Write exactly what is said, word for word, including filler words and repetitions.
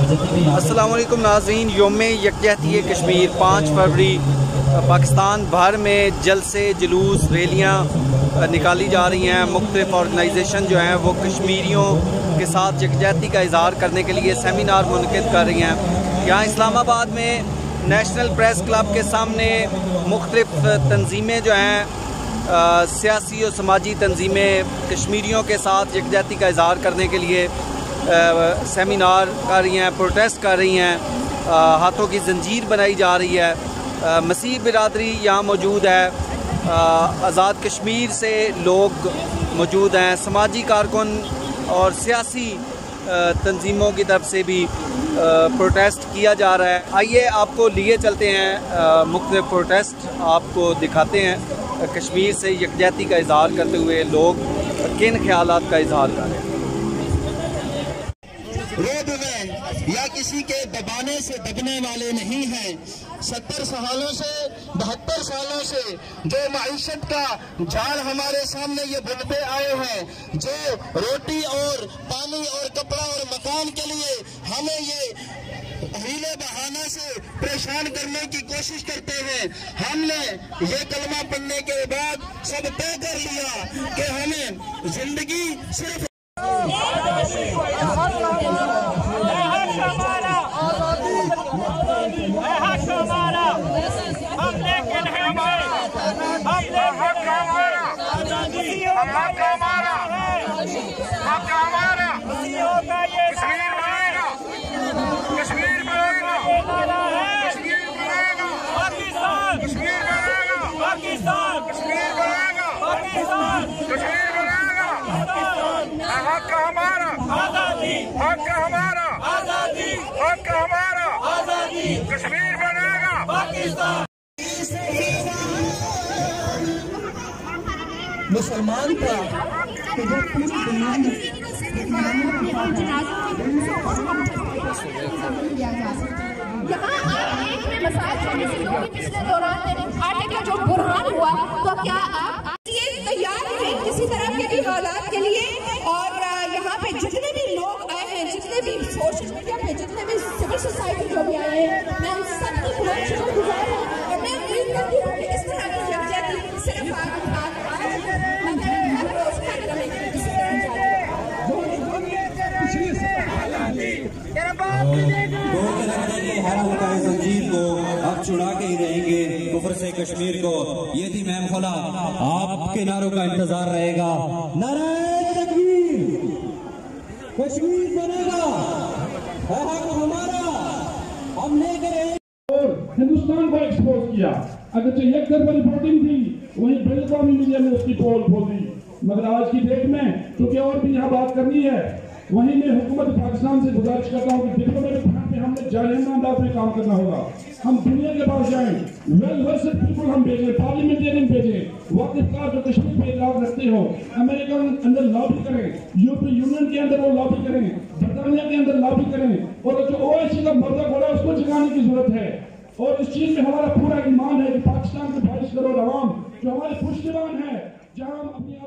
अस्सलाम वालेकुम नाज़रीन, योम yakjehti कश्मीर पाँच फरवरी पाकिस्तान भर में जलसे जुलूस रैलियाँ निकाली जा रही हैं। मुख्तलिफ ऑर्गेनाइजेशन जो हैं वो कश्मीरियों के साथ यकजहती का इजहार करने के लिए सेमिनार मुनक़िद कर रही हैं। यहाँ इस्लामाबाद में नेशनल प्रेस क्लब के सामने मुख्तलिफ तंजीमें जो हैं सियासी और समाजी तंजीमें कश्मीरियों के साथ यकजहती का इजहार करने के लिए आ, सेमिनार कर रही हैं, प्रोटेस्ट कर रही हैं, आ, हाथों की जंजीर बनाई जा रही है। आ, मसीह बिरादरी यहाँ मौजूद है, आज़ाद कश्मीर से लोग मौजूद हैं, समाजी कारकुन और सियासी तंजीमों की तरफ से भी प्रोटेस्ट किया जा रहा है। आइए आपको लिए चलते हैं, मुख्तलिफ प्रोटेस्ट आपको दिखाते हैं। कश्मीर से यकजहती का इजहार करते हुए लोग किन ख्यालात का इजहार कर रहे हैं। रोड में या किसी के दबाने से दबने वाले नहीं हैं। सत्तर सालों से बहत्तर सालों से जो माइशत का जाल हमारे सामने ये बुनते आए हैं, जो रोटी और पानी और कपड़ा और मकान के लिए हमें ये हीले बहाना से परेशान करने की कोशिश करते हैं, हमने ये कलमा पढ़ने के बाद सब तय कर लिया कि हमें जिंदगी सिर्फ कश्मीर बनेगा पाकिस्तान। मुसलमान था तो वो पूरी दुनिया में पिछले दौरान आटे का जो बुरहान हुआ, तो क्या आप तैयार हैं किसी तरह के भी हालात के लिए? और यहाँ पे जितने भी लोग आए हैं, जितने भी सोशल मीडिया पे जितने भी सिविल सोसाइटी जो भी आए हैं, मैं उन सबकी बहुत शुक्रगुजार हूँ और मैं उम्मीद करती हूँ कि इस तरह की यकजहती सिर्फ जंजीर को अब छुड़ा के ही रहेंगे कुफर से कश्मीर को। ये थी मैम खोला, आपके नारों का इंतजार रहेगा। नारे तकबीर, कश्मीर बनेगा, हमारा, हम लेकर और हिंदुस्तान को एक्सपोज किया। अगर तो एक तरफ रिपोर्टिंग थी, वहीं बेलगामी मीडिया में उसकी पोल खोल दी। मगर आज की डेट में क्योंकि और भी यहाँ बात करनी है, वहीं मैं हुकूमत पाकिस्तान से गुजारिश करता हूँ कि डिप्लोमेटिक फ्रंट पे हमने जालियाना अंदाज में काम करना होगा। हम दुनिया के पास जाएं, वेल वर्सेड पीपल हम भेजें, पार्लियामेंटेरियन भेजें, वाकिफकार जो कश्मीर पे इलाज रखते हो, अमेरिका के अंदर लॉबी करें, यूरोपीय यूनियन के अंदर वो लॉबी करें, बरतानिया के अंदर लॉबी करें, और जो ओ आई सी का मर्दा घोड़ा उसको जगाने की जरूरत है। और इस चीज में हमारा पूरा ईमान है कि पाकिस्तान के बाईस करोड़ अवाम जो हमारे पुष्टिवान है, जहाँ हम अपनी